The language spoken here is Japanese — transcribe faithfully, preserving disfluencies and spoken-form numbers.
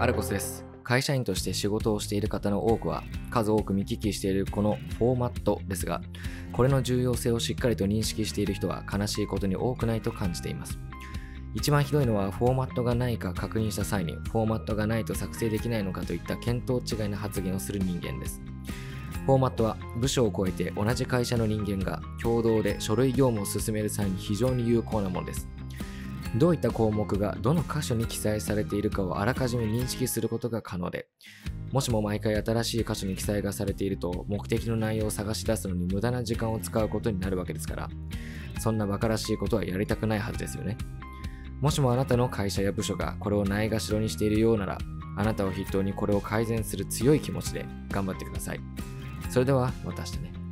アルゴスです。会社員として仕事をしている方の多くは数多く見聞きしているこのフォーマットですが、これの重要性をしっかりと認識している人は悲しいことに多くないと感じています。一番ひどいのはフォーマットがないか確認した際にフォーマットがないと作成できないのかといった見当違いな発言をする人間です。フォーマットは部署を超えて同じ会社の人間が共同で書類業務を進める際に非常に有効なものです。どういった項目がどの箇所に記載されているかをあらかじめ認識することが可能で、もしも毎回新しい箇所に記載がされていると目的の内容を探し出すのに無駄な時間を使うことになるわけですから、そんな馬鹿らしいことはやりたくないはずですよね。もしもあなたの会社や部署がこれをないがしろにしているようなら、あなたを筆頭にこれを改善する強い気持ちで頑張ってください。それではまた明日ね。